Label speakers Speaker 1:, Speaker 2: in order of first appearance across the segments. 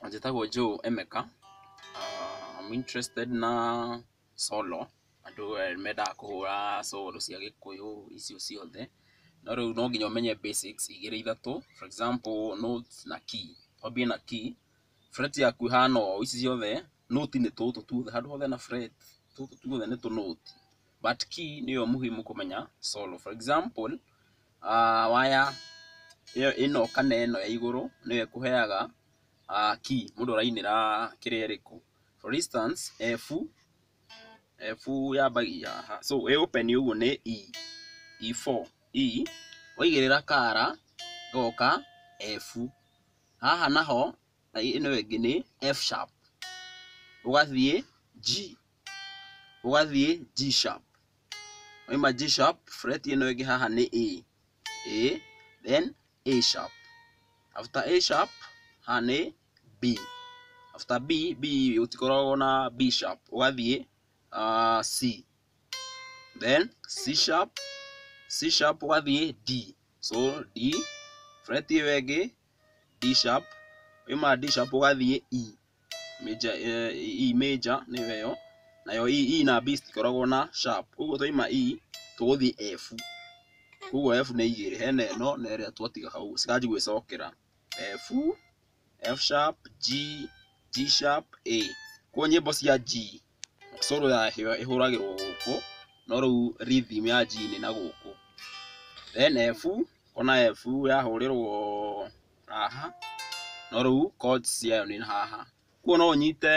Speaker 1: Njĩtagwo Joe Emeka. I'm interested na solo. Andũ mendaga kũhũra solo cia Gĩkũyũ icio ciothe. No rĩu no nginya ũmenye basics igĩrĩ ithatũ. For example, notes na key. Twambie na key. Fret yaku ĩhana ũũ, ici ciothe note nĩ tũtũ tuothe, handũ hothe na fret tũtũ tuothe nĩ tũ-note. But key nĩyo muhimu kũmenya solo. For example, wire ĩno kana ĩno ya igũrũ nĩyo ĩkũheaga key mũndũ ũrainĩra kĩrĩa ĩrĩkũ. For instance, F yambagia haha. So ĩ open ũguo nĩ E, E4, E, waigĩrĩra kara goka F. Haha naho ĩno ĩngĩ nĩ F sharp. Ũgathiĩ G, ũgathiĩ G sharp. Waima G sharp, fret ĩno ĩngĩ haha nĩ A, A, then A sharp. After A sharp, haha nĩ B. After B, B ũtikoragwo na B sharp. Ũgathiĩ C, then C sharp, C sharp ũgathiĩ D. So D, fret ĩyo ĩngĩ D sharp. Waima D sharp ũgathiĩ E major, E major nĩyo ĩyo. Nayo E na B citikoragwo na sharp. Ũguo twaima E tũgũthiĩ F. Ũguo F nĩ igĩrĩ, hena ĩno na ĩrĩa twatiga hau cikanji gwĩcokera. F, F sharp, G, G sharp, A. Kwa nyĩmbo cia G, solo yayo ĩhũragĩrwo gũkũ, no rĩu rhythm ya G nĩ na gũkũ. Then F, ona F yahũrĩrwo haha, no rĩu chords ciayo nĩ haha. Kuo no ũnyite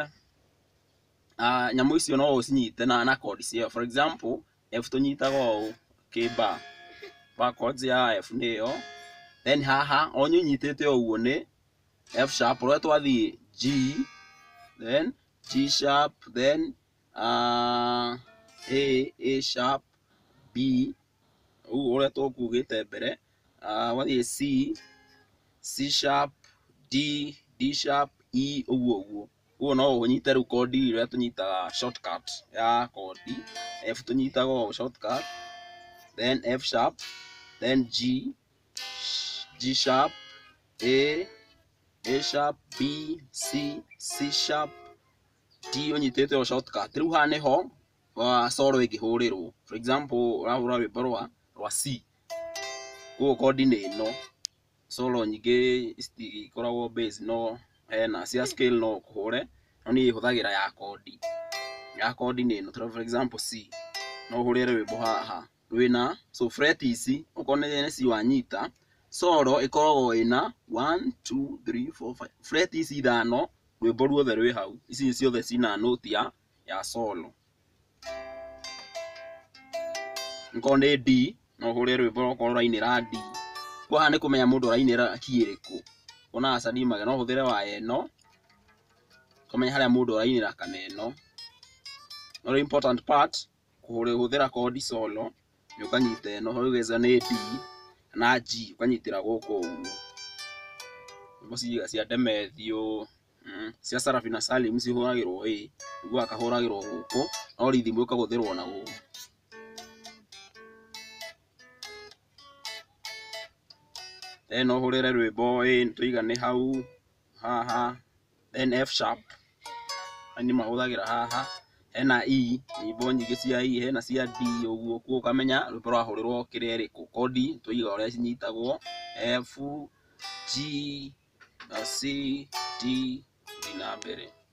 Speaker 1: nyamũ icio no ũcinyite na chords ciayo. For example, F tũnyitaga ũũ kĩ-bar. Bar chords ya F nĩyo. Then haha onye ũnyitĩte ũguo nĩ F sharp, ũrĩa twathiĩ G, then G sharp, then A sharp, B, ũguo ũrĩa tũkugĩte mbere. Wathiĩ C, C sharp, D, D sharp, E, ũguo ũguo. Ũguo no ũnyite rĩu chord ĩrĩa tũnyitaga shortcut ya chord. F tũnyitaga ũũ shortcut, then F sharp, then G, G sharp, A, A sharp, B, C, C sharp, D ũnyitĩte o shortcut. Rĩu haha nĩho solo ĩngĩhũrĩrwo. For example, ũrahũra rwĩmbo rwa C. Koguo chord nĩ ĩno. Solo nyingĩ citikoragwo bass, no hena cia scale no ũkũhũre, no niĩ hũthagĩra ya chord. Ya chord nĩ ĩno. For example, C. No ũhũrĩre rwĩmbo haha rwĩna, so fret ici okorwo nĩ C wanyita, solo ĩkoragwo ĩna 1, 2, 3, 4, 5. Fret ici ithano rwĩmbo ruothe rwĩ hau. Ici ciothe cina note ya solo. Okorwo nĩ D, no ũhũrĩre rwĩmbo okorwo ũrainĩra D. Kwa haha nĩ kũmenya mũndũ ũrainĩra key ĩrĩkũ. Ona aca ndiumaga no ũhũthĩre waya ĩno kũmenya harĩa mũndũ ũrainĩra kana ĩno. No important part kũhũthĩra chord solo nĩ ũkanyita ĩno, ũgeza nĩ D na G ũkanyitĩra gũkũ ũguo. Nyĩmbo cia Demethio, cia Sarafina Salim cihũragĩrwo A, ũguo akahũragĩrwo gũkũ, no rhythm ũkahũthĩrwo na gũkũ. Then no ũhũrĩre rwĩmbo A tũiga nĩ hau haha, then F sharp nĩ mahũthagĩra haha. Hena E, nyĩmbo nyingĩ cia E, hena cia D ũguo. Kuo ũkamenya rwĩmbo rwahũrĩrwo kĩrĩa ĩrĩkũ. Chord tũiga ũrĩa cinyitagwo F, G, C, D, na mbere.